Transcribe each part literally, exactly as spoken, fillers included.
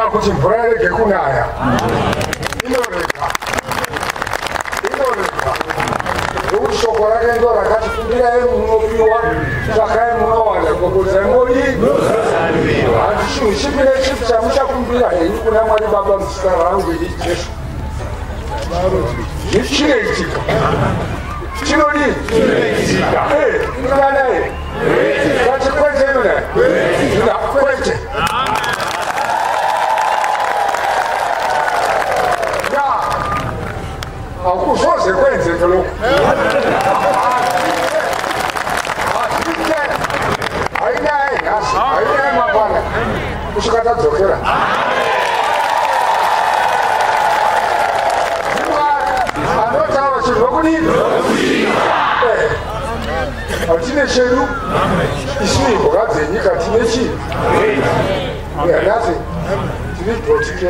kuti mvura irege kunaya. Inoreka. Inoreka. Nokuti shoko rake ndo rakati kumbirai munopiwa, tsvakai munowana, gogodzai mori. Handi chinhu chipi nechipi chamuchakumbira henyu kuna Mwari Baba muzita rangu ini Jesu. Chinoitika. Chinodii? Chinoitika. Eh, inovana here. Ngatikwete muna. Ngakwete. Akuzoze kwenzeke lokho. Ayinaye ngasi, ayinaye mabana. Kushuka tadzokera. Anotaura chinhu nokudini? Hatine chedu, isini mboga dzenyika tine chii? Nhasi tine dhotike.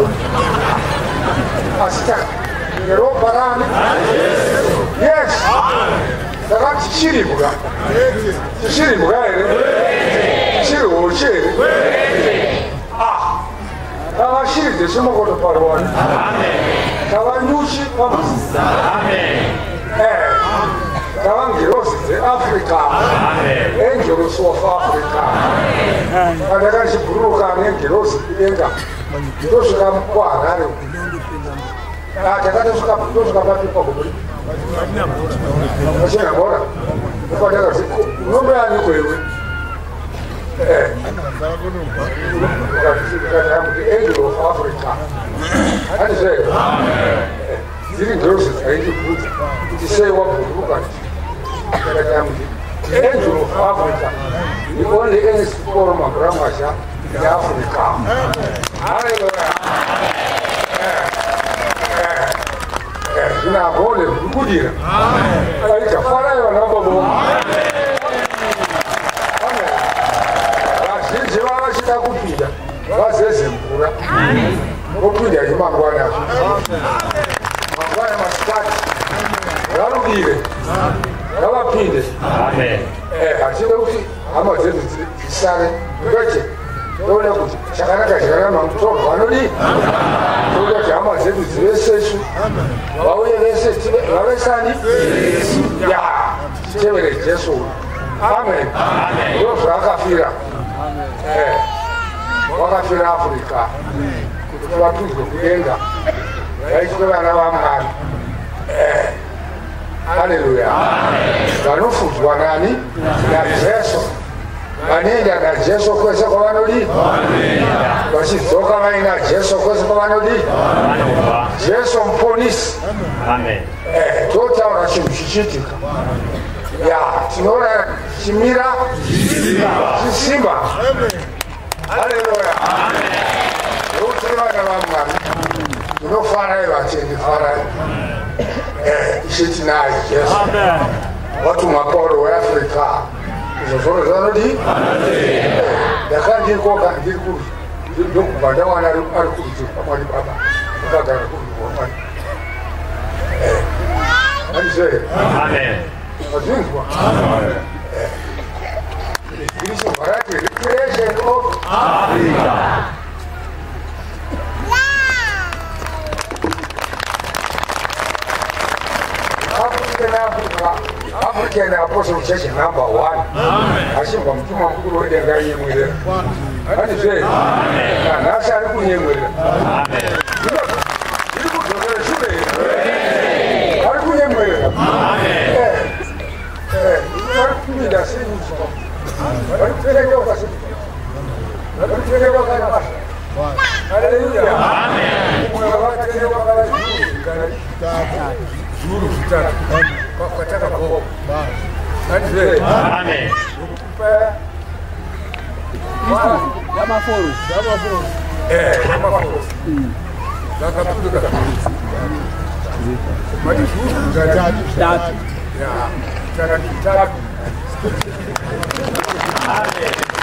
Asi ropa rani? Yes. Takati chiri mboga. Chiri mboga here? Chiri hochi here? Ah. Tava chiri dzechimokoto parwani. Tava nyuchi pamasi. Eh. Tava ngirosi dzeAfrica. Angels of Africa. Andakachibhuruka nengirosi kudenga. Ndosvika kuHarare. Takatosvika tosvika papipa gomuri. Machina bora. Ndakati unombe ani kwewe? Eh. Angel of Africa. Ani sei? Amen. Ziri grosse dzaindibvudza kuti sei wabhuruka. Angel of Africa. The only any forum of Ramasha in Africa. Hallelujah. Ina bole kudira. Amen. Aita fara yo na babo. Amen. Amen. Basi jewa chita kupida. Bazeze mvura. Amen. Kupida imangwana. Mangwana masikati. Yarugire. Yabapinde. Amen. Eh, achile kuti hama dzedu dzisare. Ndoche. Ndona kuti chakanaka chakanaka mutoro vanodi. Ndona kuti hama dzedu dzive sesu. Vauye vese vave sani? Ya. Tevere Jesu. Amen. Ndo zvakafira. Eh. Vakafira Afrika. Kuti vatudzwe kudenga. Vaitwe vana vaMwari. Eh. Hallelujah. Vanofudzwa nani? naJesu. Vanenda naJesu kwese kwavanodi? Vachidzoka vaina Jesu kwese kwavanodi? Jesu muponesi. Amen. Eh, totaura chinhu chichiitika. Ya, tinoona chimira chisimba. Hallelujah. Nokuti vana vaMwari tinofarai vatendi farai. Eh, ishitinaye Jesu. Amen. Watumwa Paulo weAfrica. Izvozvo zvanodi? Amen. Ndakandikoka ndiri kuri. Ndokubva ndawana ari kurudyi paMwari Baba. Ndakagara kurudyi kwaMwari. Eh. Andizve? Amen. Wazvinzwa? Amen. Eh. Iri chirwa rati Recreation of Africa. African Apostle Church number one. Amen. Ashimba mtuma mkuru wende ngai yemwele. Ani zwe? Amen. Na nasa ari kunyemwele. Amen. Iri kudokere shule. Amen. Ari kunyemwele. Amen. Eh. Eh. Ari kunyida sinu zwa. Ari kunyida wakasi. Ari kunyida wakasi. Hallelujah. Amen. Kunyida wakasi. Juru vitatu. Kwa taka kwa. Amen. Dama foru. Dama foru. Eh, dama foru. Daka tudo da. Mas juru vitatu. Vitatu. Ya. Cara vitatu. Amen.